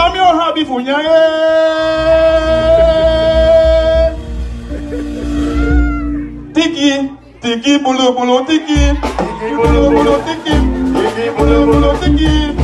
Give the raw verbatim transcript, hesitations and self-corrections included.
mi o ha bi funya ye. Tiki, tiki bulu bulu tiki, tiki bulu bulu tiki, tiki bulu bulu tiki.